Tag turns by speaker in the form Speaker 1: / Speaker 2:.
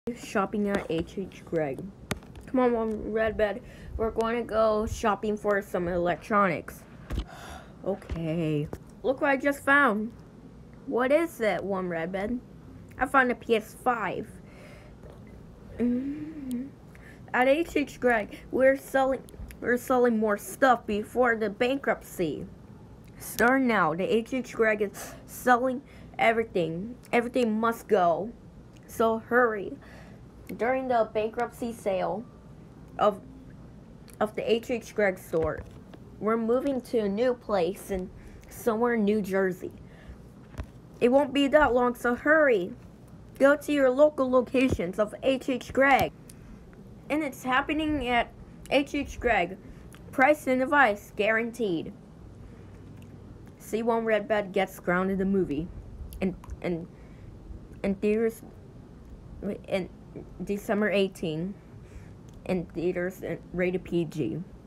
Speaker 1: Shopping at hhgregg. Come on, 1redbed. We're going to go shopping for some electronics. Okay. Look what I just found. What is it, 1redbed? I found a PS5. At hhgregg, we're selling more stuff before the bankruptcy. Start now. The hhgregg is selling everything. Everything must go. So hurry. During the bankruptcy sale of the hhgregg store, we're moving to a new place in somewhere in New Jersey. It won't be that long, so hurry. Go to your local locations of hhgregg. And it's happening at hhgregg. Price and device guaranteed. See 1redbed gets grounded the movie. And theaters in December 18 in theaters rated PG.